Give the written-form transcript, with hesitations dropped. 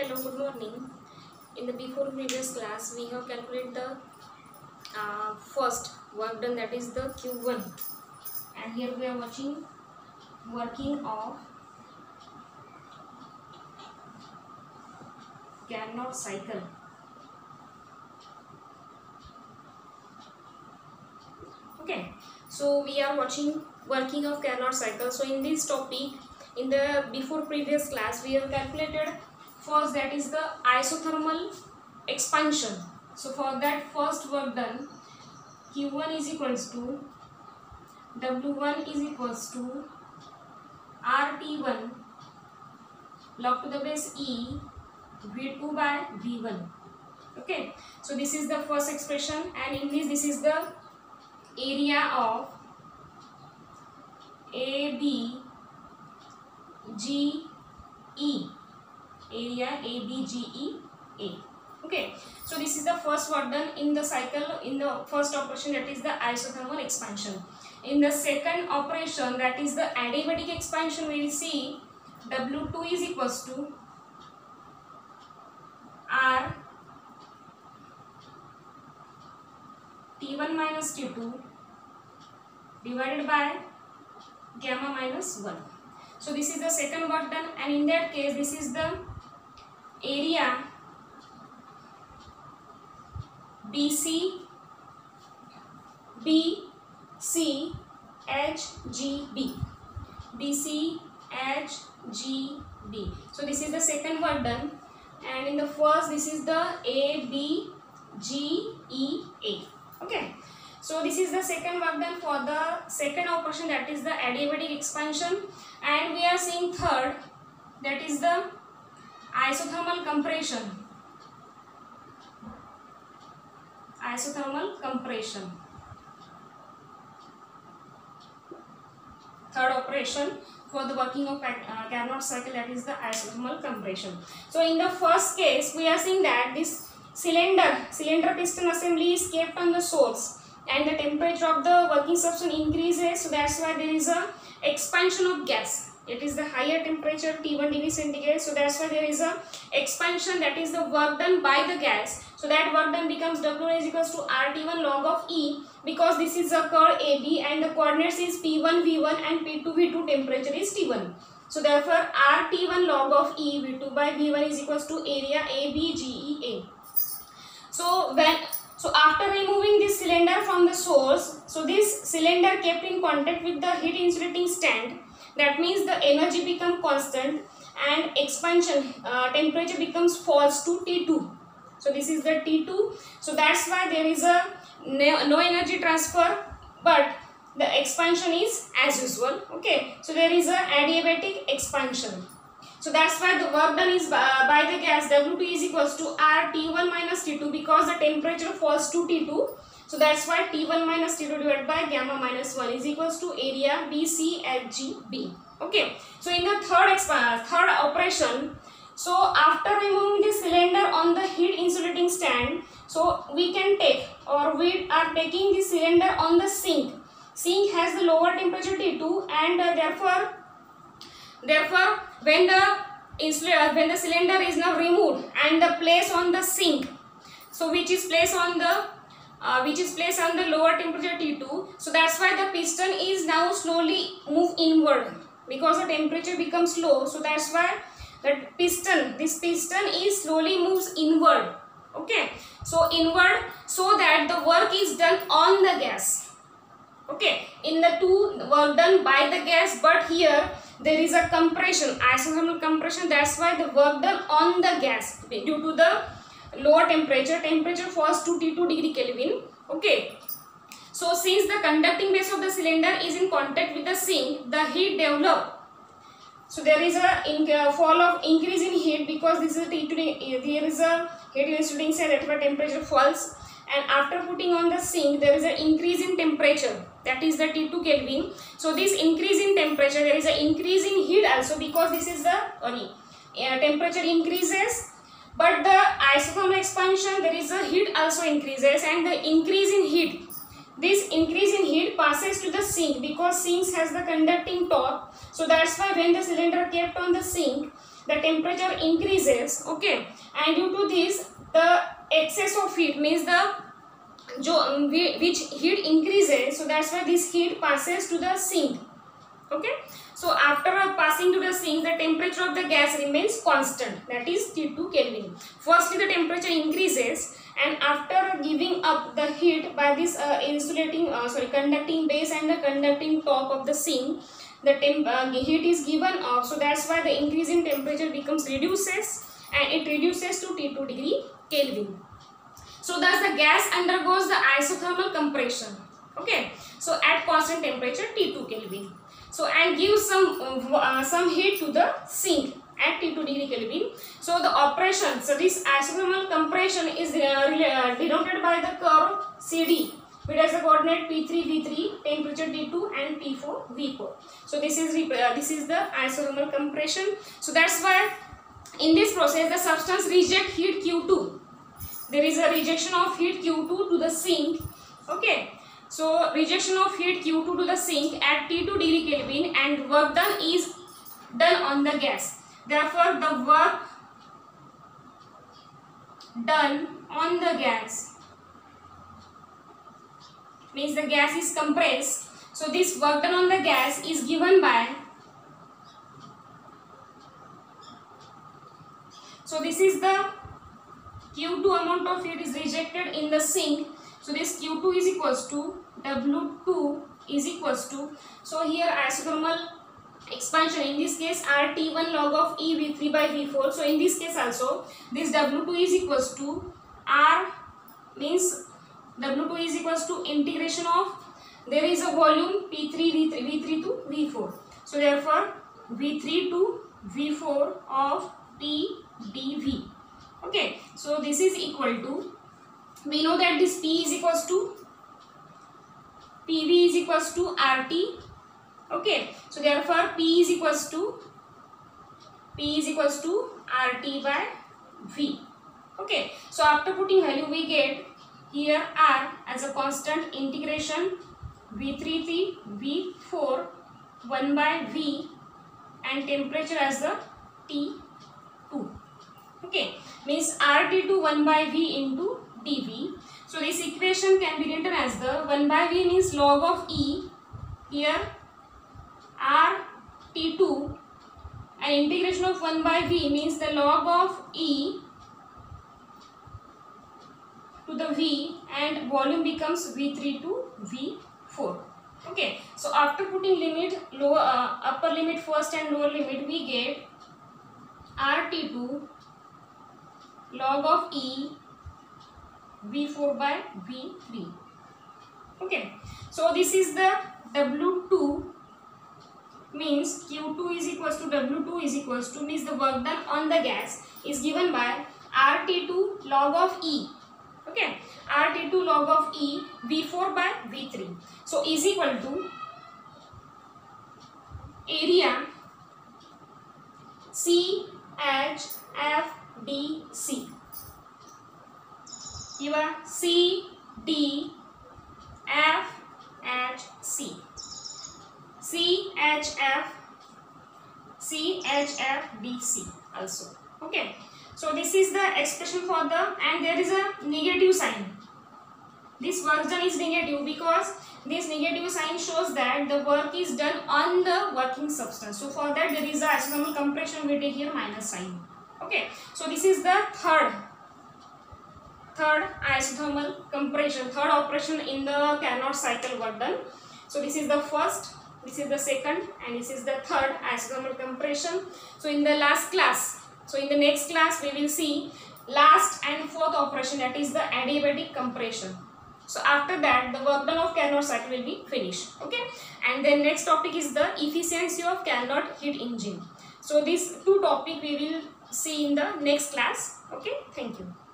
Hello, good morning. In the before previous class, we have calculated the first work done, that is the Q1, and here we are watching working of Carnot cycle. Okay, so we are watching working of Carnot cycle. So in this topic, in the before previous class, we have calculated first, that is the isothermal expansion. So for that first work done, Q1 is equals to W1 is equals to RT1 log to the base E V2 by V1. Okay, so this is the first expression, and in this is the area of ABGE, area ABGEA. Okay, so this is the first work done in the cycle, in the first operation, that is the isothermal expansion. In the second operation, that is the adiabatic expansion, we will see W2 is equals to R T1 minus T2 divided by gamma minus 1. So this is the second work done, and in that case this is the area BCHGB. So this is the second work done, and in the first this is the ABGEA. Okay, so this is the second work done for the second operation, that is the adiabatic expansion, and we are seeing third, that is the isothermal compression. Third operation for the working of Carnot cycle, that is the isothermal compression. So in the first case, we are seeing that this cylinder piston assembly is kept on the source, and the temperature of the working substance increases, so that's why there is a expansion of gas. It is the higher temperature, T1 degree centigrade, so that's why there is a expansion, that is the work done by the gas. So that work done becomes W1 is equals to RT1 log of E, because this is a curve AB and the coordinates is P1 V1 and P2 V2, temperature is T1. So therefore RT1 log of E V2 by V1 is equals to area ABGEA. So after removing this cylinder from the source, so this cylinder kept in contact with the heat insulating stand, that means the energy become constant and expansion temperature becomes falls to T2. So this is the T2. So that's why there is a no energy transfer, but the expansion is as usual. Okay, so there is a adiabatic expansion. So that's why the work done is by the gas W2 is equals to R T1 minus T2, because the temperature falls to T2. So that's why T1 minus T2 divided by gamma minus 1 is equals to area BCHGB. Okay, so in the third operation, so after removing the cylinder on the heat insulating stand, so we can take, or we are taking the cylinder on the sink. Sink has the lower temperature T2, and therefore when the cylinder is now removed and the place on the sink, so which is placed on the lower temperature T2, so that's why the piston is now slowly move inward, because the temperature becomes low. So that's why this piston is slowly moves inward. Okay, so inward, so that the work is done on the gas. Okay, in the two work done by the gas, but here there is a compression, isothermal compression, that's why the work done on the gas due to the lower temperature falls to T2 degree Kelvin. Okay, so since the conducting base of the cylinder is in contact with the sink, the heat develop. So there is a increase in heat, because this is a T2, there is a heat insulating stand, that where temperature falls, and after putting on the sink there is an increase in temperature, that is the T2 Kelvin. So this increase in temperature, there is an increase in heat also, because this is the temperature increases, but the isothermal expansion, there is a heat also increases, and the increase in heat, this increase in heat passes to the sink, because sink has the conducting top. So that's why when the cylinder kept on the sink, the temperature increases, okay, and due to this the excess of heat means which heat increases, so that's why this heat passes to the sink, okay. So after passing to the sink, the temperature of the gas remains constant, that is T2 Kelvin. Firstly the temperature increases, and after giving up the heat by this conducting base and the conducting top of the sink, the heat is given off, so that's why the increase in temperature reduces, and it reduces to T2 degree Kelvin. So thus the gas undergoes the isothermal compression, okay, so at constant temperature T2 Kelvin. So and gives some heat to the sink at T2 degree Kelvin. So the operation, so this isothermal compression is denoted by the curve CD, which has the coordinate P3 V3, temperature T2 and T4 V4. So this is the isothermal compression. So that's why in this process the substance reject heat Q2. There is a rejection of heat Q2 to the sink, okay. So rejection of heat Q2 to the sink at T2 degree Kelvin, and work done is done on the gas. Therefore the work done on the gas means the gas is compressed. So this work done on the gas is given by, so this is the Q2 amount of heat is rejected in the sink. So this Q2 is equals to W2 is equals to, so here isothermal expansion, in this case RT1 log of E V3 by V4. So in this case also this W2 is equals to R, means W2 is equals to integration of, there is a volume P3 V3 to V4. So therefore V3 to V4 of P dV, okay. So this is equal to, we know that this P is equals to PV is equals to RT, okay. So therefore P is equals to RT by V, okay. So after putting value we get here R as a constant, integration V3 to V4 1 by V, and temperature as the T2, okay, means RT to 1 by V into dV. So this equation can be written as the 1 by V means log of E, here RT2, and integration of 1 by V means the log of E to the V, and volume becomes V3 to V4, okay. So after putting limit, upper limit first and lower limit, we get RT2 log of E V4 by V3, okay. So this is the W2, means Q2 is equals to W2 is equals to, means the work done on the gas is given by RT2 log of E, okay, RT2 log of E V4 by V3. So is equal to area CHFDC. Here CDFHC, CHFDC also, okay. So this is the expression for the, and there is a negative sign. This work done is negative because this negative sign shows that the work is done on the working substance. So for that there is a isothermal compression, we take here minus sign, okay. So this is the third isothermal compression, third operation in the Carnot cycle work done. So this is the first, this is the second, and this is the third isothermal compression. So in the last class, so in the next class we will see last and fourth operation, that is the adiabatic compression. So after that the work done of Carnot cycle will be finished, okay. And then next topic is the efficiency of Carnot heat engine. So these two topics we will see in the next class, okay. Thank you.